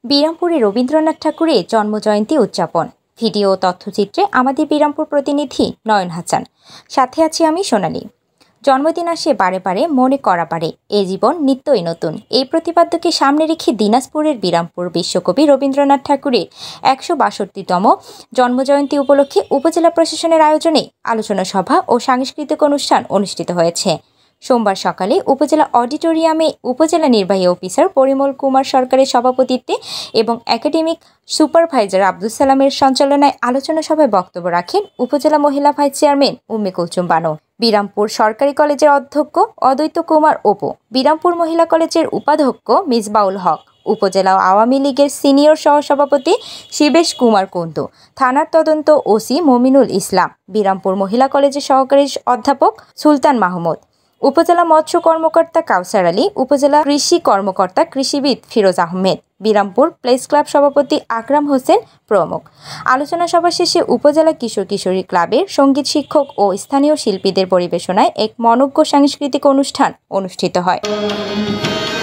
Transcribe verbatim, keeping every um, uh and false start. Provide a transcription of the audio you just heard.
বিরামপুরে রবীন্দ্রনাথ ঠাকুরের জন্মজয়ন্তী উদযাপন। ভিডিও ও তথ্যচিত্রে আমাদের বিরামপুর প্রতিনিধি নয়ন হাসান, সাথে আছি আমি সোনালী। জন্মদিন আসে বারে বারে, মনে করা পারে এ জীবন নিত্যই নতুন। এই প্রতিপাদ্যকে সামনে রেখে দিনাজপুরের বিরামপুর বিশ্বকবি রবীন্দ্রনাথ ঠাকুরের একশো বাষট্টিতম জন্মজয়ন্তী উপলক্ষে উপজেলা প্রশাসনের আয়োজনে আলোচনা সভা ও সাংস্কৃতিক অনুষ্ঠান অনুষ্ঠিত হয়েছে। সোমবার সকালে উপজেলা অডিটোরিয়ামে উপজেলা নির্বাহী অফিসার পরিমল কুমার সরকারের সভাপতিত্বে এবং একাডেমিক সুপারভাইজার আব্দুল সালামের সঞ্চালনায় আলোচনা সভায় বক্তব্য রাখেন উপজেলা মহিলা ভাইস চেয়ারম্যান উম্মে কুলসুম বানু, বিরামপুর সরকারি কলেজের অধ্যক্ষ অদ্বৈত কুমার অপু, বিরামপুর মহিলা কলেজের উপাধ্যক্ষ মিসবাউল হক, উপজেলা আওয়ামী লীগের সিনিয়র সহসভাপতি শিবেশ কুমার কুন্দু, থানার তদন্ত ওসি মমিনুল ইসলাম, বিরামপুর মহিলা কলেজের সহকারী অধ্যাপক সুলতান মাহমুদ, উপজেলা মৎস্য কর্মকর্তা কাউসার আলী, উপজেলা কৃষি কর্মকর্তা কৃষিবিদ ফিরোজ আহমেদ, বিরামপুর প্রেস ক্লাব সভাপতি আকরাম হোসেন প্রমুখ। আলোচনা সভা শেষে উপজেলা কিশোর কিশোরী ক্লাবের সঙ্গীত শিক্ষক ও স্থানীয় শিল্পীদের পরিবেশনায় এক মনোজ্ঞ সাংস্কৃতিক অনুষ্ঠান অনুষ্ঠিত হয়।